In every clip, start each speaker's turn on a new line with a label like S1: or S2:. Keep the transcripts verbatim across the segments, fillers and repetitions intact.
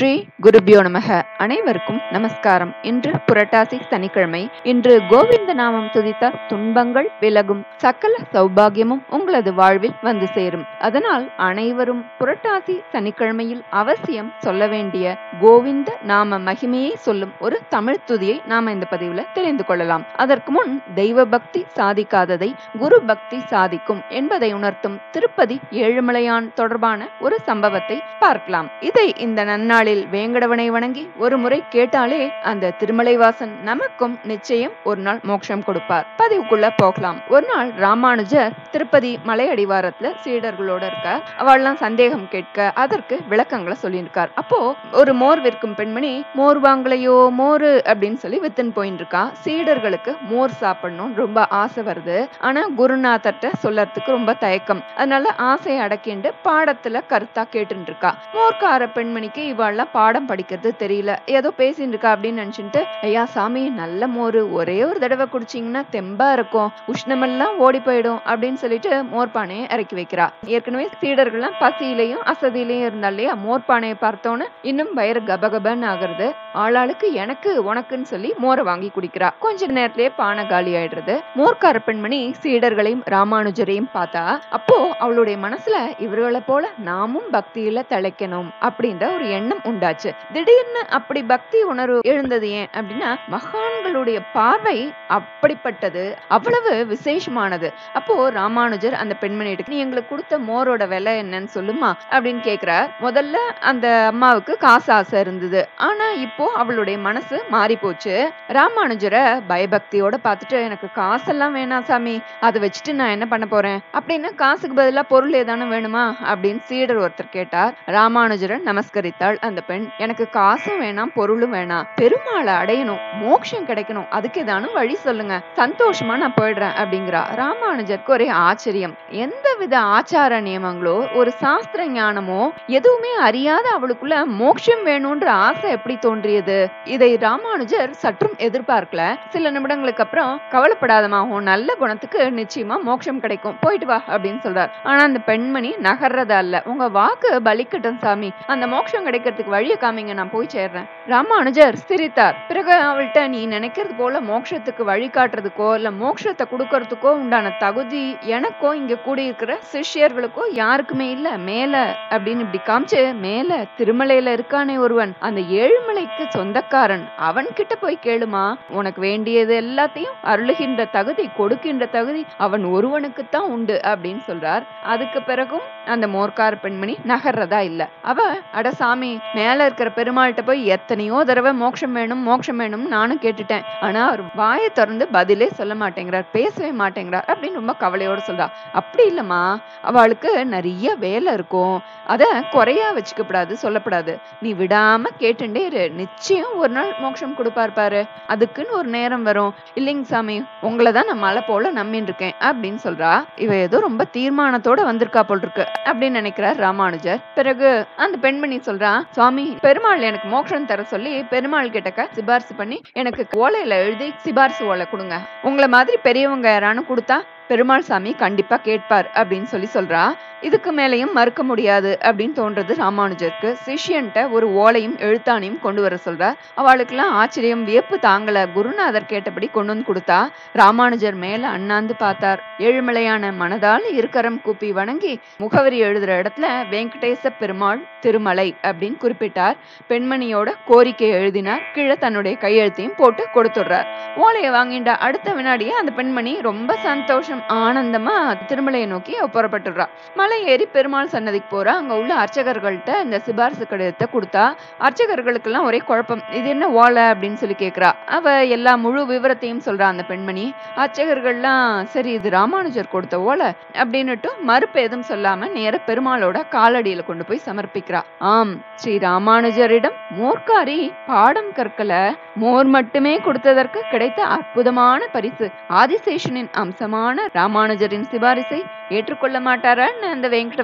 S1: ஸ்ரீ குருபியோ நமக. அனைவருக்கும் நமஸ்காரம். இன்று புரட்டாசி சனிக்கிழமை. இன்று கோவிந்த நாமம் துதித்தால் துன்பங்கள் விலகும், சகல சௌபாகியமும் உங்களது வாழ்வில் வந்து சேரும். அதனால் அனைவரும் புரட்டாசி சனிக்கிழமையில் அவசியம் சொல்ல வேண்டிய கோவிந்த நாம மகிமையை சொல்லும் ஒரு தமிழ் துதியை நாம இந்த பதிவுல தெரிந்து கொள்ளலாம். அதற்கு முன் தெய்வ பக்தி சாதிக்காததை குரு பக்தி சாதிக்கும் என்பதை உணர்த்தும் திருப்பதி ஏழுமலையான் தொடர்பான ஒரு சம்பவத்தை பார்க்கலாம். இதை இந்த நன்னாளில் வேங்கடவனை வணங்கி ஒரு முறை கேட்டாலே அந்த திருமலைவாசன் நமக்கும் நிச்சயம் ஒரு நாள் மோட்சம் கொடுப்பார். பதிவுக்குள்ள போகலாம். ஒரு நாள் ராமானுஜர் திருப்பதி மலை அடிவாரத்துல சீடர்களோட இருக்க, அவள்லாம் சந்தேகம் கேட்க அதற்கு விளக்கங்களை சொல்லியிருக்கார். அப்போ ஒரு மோர் விற்கும் பெண்மணி மோர் வாங்கலையோ மோரு அப்படின்னு சொல்லி வித்துன்னு போயிட்டு இருக்கா. சீடர்களுக்கு மோர் சாப்பிடணும் ரொம்ப ஆசை வருது. ஆனா குருநாதர்ட்ட சொல்லறதுக்கு ரொம்ப தயக்கம். அதனால ஆசையை அடக்கிண்டு பாடத்துல கருத்தா கேட்டு இருக்கா. மோர்க்கார பெண்மணிக்கு இவாள்லாம் பாடம் படிக்கிறது தெரியல, ஏதோ பேசிட்டு இருக்கா அப்படின்னு நினைச்சுட்டு, ஐயா சாமி நல்ல மோரு, ஒரே ஒரு தடவை குடிச்சீங்கன்னா தெம்பா இருக்கும், உஷ்ணமெல்லாம் ஓடி போயிடும் அப்படின்னு சொல்லிட்டு மோர்பானையை இறக்கி வைக்கிறா. ஏற்கனவே சீடர்கள்லாம் பசியிலையும் அசதியிலையும் இருந்தாலையா, மோர்பானையை பார்த்தோன்னு இன்னும் வயிறு கபகபன்னு ஆகுறது. ஆளாளுக்கு எனக்கு உனக்குன்னு சொல்லி மோரை வாங்கி குடிக்கிறா. கொஞ்ச நேரத்திலேயே பானை காலி ஆயிடுறது. மோர்க்கார பெண்மணி சீடர்களையும் ராமானுஜரையும் பார்த்தா, அப்போ அவளுடைய மனசுல இவர்களை போல நாமும் பக்தியில திளைக்கணும் அப்படின்ற ஒரு எண்ணம் உண்டாச்சு. திடீர்னு அப்படி பக்தி உணர்வு எழுந்தது ஏன் அப்படின்னா, மகான்களுடைய பார்வை அப்படிப்பட்டது, அவ்வளவு விசேஷமானது. அப்போ ராமானுஜர் அந்த பெண்மணிட்டு, நீ எங்களுக்கு கொடுத்த மோரோட விலை என்னன்னு சொல்லுமா அப்படின்னு கேக்குறார். முதல்ல அந்த அம்மாவுக்கு காசு ஆசை இருந்தது. ஆனா இப்போ அவளுடைய மனசு மாறி போச்சு. ராமானுஜரை பயபக்தியோட பார்த்துட்டு, எனக்கு காசெல்லாம் வேணாம் சாமி, அதை வச்சுட்டு நான் என்ன பண்ண போறேன் அப்படின்னு, காசுக்கு பதிலா பொருள் ஏதானு வேணுமா அப்படின்னு சீடர் ஒருத்தர் கேட்டார். ராமானுஜரை நமஸ்கரித்தாள் அந்த பெண். எனக்கு காசும் வேணாம் பொருளும் வேணாம், பெருமாளை அடையணும், மோட்சம் கிடைக்கணும், அதுக்கு ஏதானும் வழி சொல்லுங்க, சந்தோஷமா நான் போயிடுறேன் அப்படிங்கிறா. ராமானுஜருக்கு ஒரே ஆச்சரியம். எந்த வித ஆச்சார நியமங்களோ ஒரு சாஸ்திர ஞானமோ எதுவுமே அறியாத அவளுக்குள்ள மோட்சம் வேணும்ன்ற ஆசை எப்படி தோன்றியது? இதை ராமானுஜர் சற்றும் எதிர்பார்க்கல. சில நிமிடங்களுக்கு அப்புறம், கவலைப்படாதமா, உன் நல்ல குணத்துக்கு நிச்சயமா மோட்சம் கிடைக்கும், போயிட்டு வா அப்படின்னு சொல்றார். ஆனா அந்த பெண்மணி நகர்றதா இல்ல. உங்க வாக்கு பலிக்கட்டும் சாமி, அந்த மோட்சம் கிடைக்கிறதுக்கு வழியை காமிங்க, நான் போய் சேர்றேன். ராமானுஜர் சிரித்தார். பிறகு அவள்கிட்ட, நீ நினைக்கிறது போல மோட்சத்துக்கு வழி காட்டுறதுக்கோ இல்ல மோட்சத்தை கொடுக்கறதுக்கோ உண்டான தகுதி எனக்கோ இங்க கூடியிருக்கிற சிஷ்யர்களுக்கோ யாருக்குமே இல்ல. மேல அப்படின்னு இப்படி காமிச்சு, மேல திருமலையில இருக்கானே ஒருவன், அந்த ஏழுமலைக்கு சொந்தக்காரன், அவன் கிட்ட போய் கேளுமா, உனக்கு வேண்டியது எல்லாத்தையும் அருளுகின்ற தகுதி, கொடுக்கின்ற தகுதி அவன் ஒருவனுக்குத்தான் உண்டு அப்படின்னு சொல்றார். அதுக்கு பிறகும் அந்த மோர்க்கார பெண்மணி நகர்றதா இல்ல. அவ, அட சாமி, மேல இருக்கிற பெருமாள்கிட்ட போய் எத்தனையோ தடவை மோட்சம் வேணும் மோட்சம் வேணும் நானும் கேட்டுட்டேன், ஆனா அவர் வாயை திறந்து பதிலே சொல்ல மாட்டேங்கிறார், பேசவே மாட்டேங்கிறார் அப்படின்னு ரொம்ப கவலையோட சொல்றா. அப்படி இல்லம்மா, அவளுக்கு நிறைய வேலை இருக்கும், அத குறையா வச்சுக்கப்படாது, சொல்லப்படாது, நீ விடாம கேட்டுட்டே இரு, நிச்சயம் ஒரு நாள் மோட்சம் கொடுப்பார் பாரு, அதுக்குன்னு ஒரு நேரம் வரும். இல்லைங்க சாமி, உங்களைதான் நான் மலை போல நம்பின்னு இருக்கேன் அப்படின்னு சொல்றா. இவ ஏதோ ரொம்ப தீர்மானத்தோட வந்திருக்கா போல் இருக்கு அப்படின்னு நினைக்கிறார் ராமானுஜர். பிறகு அந்த பெண்மணி சொல்றா, சுவாமி, பெருமாள் எனக்கு மோட்சம் தர சொல்லி பெருமாள் கிட்டக்க சிபாரிசு பண்ணி எனக்கு ஓலையில எழுதி சிபாரிசு ஓலை கொடுங்க, உங்களை மாதிரி பெரியவங்க யாரானு கொடுத்தா பெருமாள் சாமி கண்டிப்பா கேட்பார் அப்படின்னு சொல்லி சொல்றா. இதுக்கு மேலையும் மறுக்க முடியாது அப்படின்னு தோன்றது ராமானுஜருக்கு. சிஷ்யன்ட்ட ஒரு ஓலையும் எழுத்தானையும் கொண்டு வர சொல்றா. அவளுக்கு எல்லாம் ஆச்சரியம், வியப்பு தாங்கல. குருநாதர் கேட்டபடி கொண்டு வந்து கொடுத்தா. ராமானுஜர் மேல அண்ணாந்து பார்த்தார். ஏழுமலையான மனதால் இருக்கரம் கூப்பி வணங்கி முகவரி எழுதுற இடத்துல வெங்கடேச பெருமாள் திருமலை அப்படின்னு குறிப்பிட்டார். பெண்மணியோட கோரிக்கையை எழுதினார். கீழே தன்னுடைய கையெழுத்தையும் போட்டு கொடுத்துடுறார். ஓலையை வாங்கிட்ட அடுத்த வினாடியே அந்த பெண்மணி ரொம்ப சந்தோஷம் ஆனந்தமா திருமலையை நோக்கி புறப்பட்டுடுறா. மலை ஏறி பெருமாள் சன்னதிக்கு போறா. அங்க உள்ள அர்ச்சகர்கள்ட்ட இந்த சிபாரிசு கடிதத்தை கொடுத்தா. அர்ச்சகர்களுக்கு எல்லாம் ஒரே குழப்பம், இது என்ன ஓலை அப்படின்னு சொல்லி கேக்குறா. அவ எல்லா முழு விவரத்தையும் சொல்றா அந்த பெண்மணி. அர்ச்சகர்கள்லாம், சரி இது ராமானுஜர் கொடுத்த ஓலை அப்படின்னுட்டு மறுப்பு எதுவும் சொல்லாம நேர பெருமாளோட காலடியில கொண்டு போய் சமர்ப்பிக்கிறா. ஆம், ஸ்ரீ ராமானுஜரிடம் மோர்க்காரி பாடம் கற்கல, மோர் மட்டுமே கொடுத்ததற்கு கிடைத்த அற்புதமான பரிசு. ஆதிசேஷனின் அம்சமான ராமானுஜரின் சிபாரிசை ஏற்றுக்கொள்ள மாட்டாரான்னு அந்த வெங்கடவன்.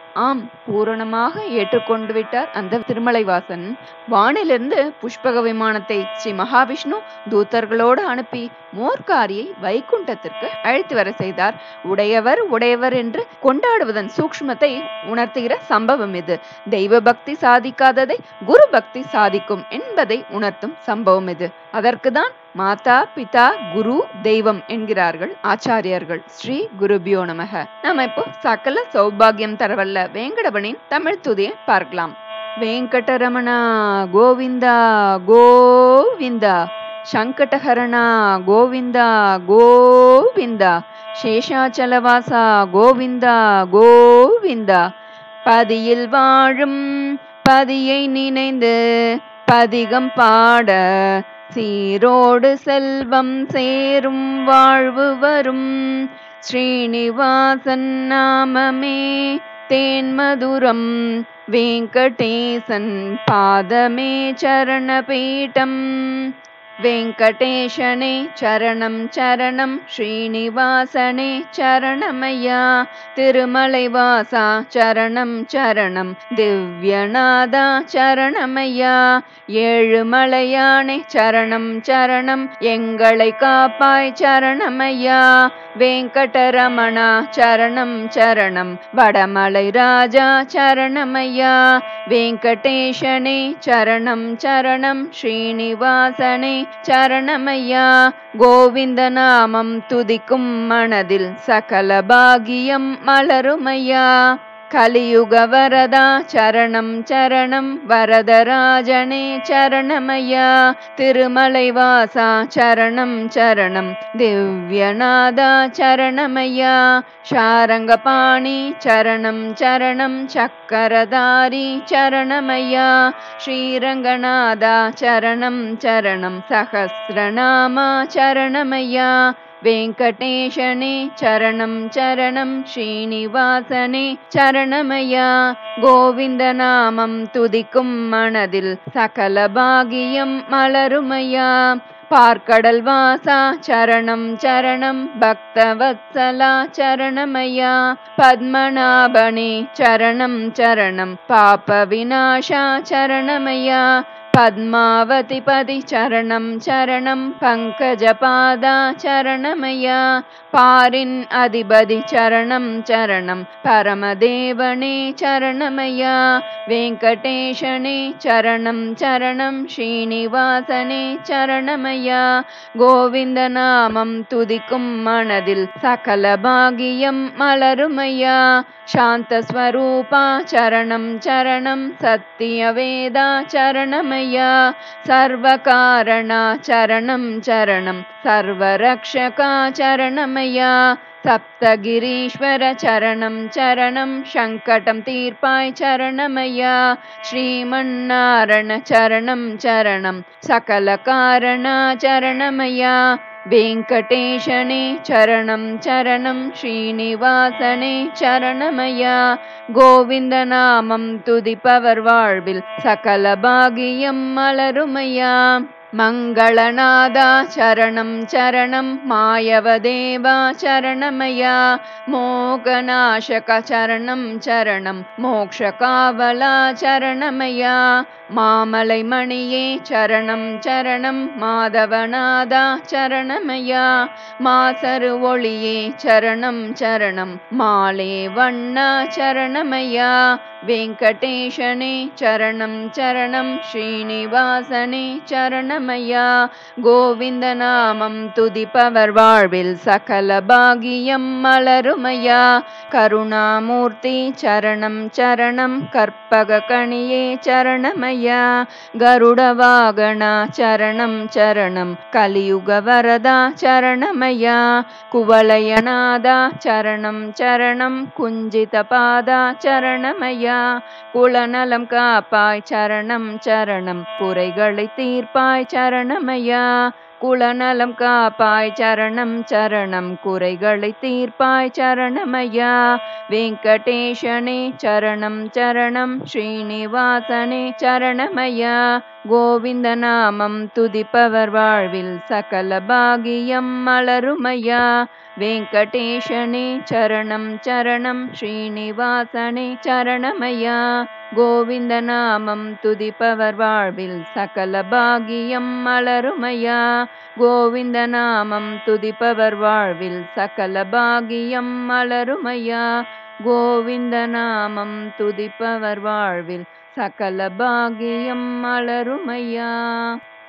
S1: ஆம், பூரணமாக ஏற்றுக்கொண்டு விட்டார் அந்த திருமலைவாசன். வானிலிருந்து புஷ்பக விமானத்தை ஸ்ரீ மகாவிஷ்ணு தூதர்களோடு அனுப்பி மோர்க்காரியை வைகுண்டத்திற்கு அழைத்து வர செய்தார். உடையவர் உடையவர் என்று கொண்டாடுவதன் சூக்ஷ்மத்தை உணர்த்துகிற சம்பவம் இது. தெய்வ பக்தி சாதிக்காததை குரு பக்தி சாதிக்கும் என்பதை உணர்த்தும் சம்பவம் இது. அதற்குதான் மாதா பிதா குரு தெய்வம் என்கிறார்கள் ஆச்சாரியர்கள். ஸ்ரீ குருபியோ நமக. நாம இப்போ சகல சௌபாகியம் தரவல்ல வேங்கடவனின் தமிழ் துதியை பார்க்கலாம். வெங்கடரமணா கோவிந்தா கோவிந்தா, சங்கடஹரணா கோவிந்தா கோவிந்தா, சேஷாச்சலவாசா கோவிந்தா கோவிந்தா. பதியில் வாழும் பதியை நினைந்து பதிகம் பாட சீரோடு செல்வம் சேரும் வாழ்வு வரும். ஸ்ரீனிவாசன் நாமமே தேன்மதுரம், வெங்கடேசன் பாதமே சரணபீடம். வெங்கடேஷனே சரணம் சரணம், ஸ்ரீனிவாசனே சரணமையா. திருமலைவாசா சரணம் சரணம், திவ்யநாதா சரணமையா. ஏழுமலையானே சரணம் சரணம், எங்களை காப்பாய் சரணமையா. வெங்கடரமணா சரணம் சரணம், வடமலை ராஜா சரணமையா. வெங்கடேஷனே சரணம் சரணம், ஸ்ரீனிவாசனே சரணமையா. கோவிந்த நாமம் துதிக்கும் மனதில் சகல பாகியம் மலருமையா. கலியுக வரதா சரணம் சரணம், வரதராஜனே சரணமையா. திருமலைவாசா சரணம் சரணம், திவ்யநாதா சரணமையா. ஷாரங்கபாணி சரணம் சரணம், சக்கரதாரி சரணமையா. ஸ்ரீரங்கநாதா சரணம் சரணம், சஹஸ்ரநாமா சரணமையா. வெங்கடேஷனே சரணம் சரணம், ஸ்ரீனிவாசனே சரணமையா. கோவிந்த நாமம் துதிக்கும் மனதில் சகல பாகியம் மலருமையா. பார்க்கடல் வாசா சரணம் சரணம், பக்தவத்சலா சரணமையா. பத்மநாபனே சரணம் சரணம், பாப விநாசா சரணமையா. பத்மாவதி பதி சரணம் சரணம், பங்கஜபாதா சரணமையா. பாரின் அதிபதி சரணம் சரணம், பரமதேவனே சரணமையா. வெங்கடேஷனே சரணம் சரணம், ஸ்ரீனிவாசனே சரணமையா. கோவிந்த நாமம் துதிக்கும் மனதில் சகல பாகியம் மலருமையா. சாந்தஸ்வரூபா சரணம் சரணம், சத்தியவேதா சரணமையா. சர்வகாரணா சரணம் சரணம், சர்வரக்ஷகா சரணமையா. சப்தகிரீஸ்வர சரணம் சரணம், சங்கடம் தீர்ப்பாய் சரணமையா. ஸ்ரீமன்னாரண சரணம் சரணம், சகல காரணா சரணமையா. வெங்கடேஷனே சரணம் சரணம், ஸ்ரீனிவாசனே சரணமையா. கோவிந்த நாமம் துதிப்பவர் வாழ்வில் சகல பாகியம் மலருமையா. மங்களநாதா சரணம் சரணம், மாயவதேவா சரணமையா. மோகநாசக சரணம் சரணம், மோக்ஷகாவலா சரணமையா. மாமலை மணியே சரணம் சரணம், மாதவநாதா சரணமையா. மாசரு ஒளியே சரணம் சரணம், மாலே வண்ணா சரணமையா. வெங்கடேஷனே சரணம் சரணம், ஸ்ரீனிவாசனே சரணமையா. கோவிந்த நாமம் துதிப்பவர் வாழ்வில் சகல பாகியம் மலருமையா. கருணாமூர்த்தி சரணம் சரணம், கற்பக கணியே சரணமையா. கருட வாகனா சரணம் சரணம், கலியுக வரதா சரணமையா. குவலயநாதா சரணம் சரணம், குஞ்சித பாதா சரணமையா. குலநலம் காப்பாய் சரணம் சரணம், குறைகளை தீர்ப்பாய் சரணமையா. குலநலம் காப்பாய் சரணம் சரணம், குறைகளை தீர்ப்பாய் சரணமையா. வெங்கடேஷனே சரணம் சரணம், ஸ்ரீனிவாசனே சரணமையா. கோவிந்த நாமம் துதிப்பவர் வாழ்வில் சகல பாகியம் மலருமையா. வெங்கடேஷனே சரணம் சரணம் ஸ்ரீனிவாசனே சரணமையா. கோவிந்த நாமம் துதிப்பவர் வாழ்வில் சகல பாகியம் மலருமையா. கோவிந்த நாமம் துதிப்பவர் வாழ்வில் சகல பாகியம் மலருமையா. கோவிந்த நாமம் துதிப்பவர் வாழ்வில் சகல பாகியம் மலருமையா.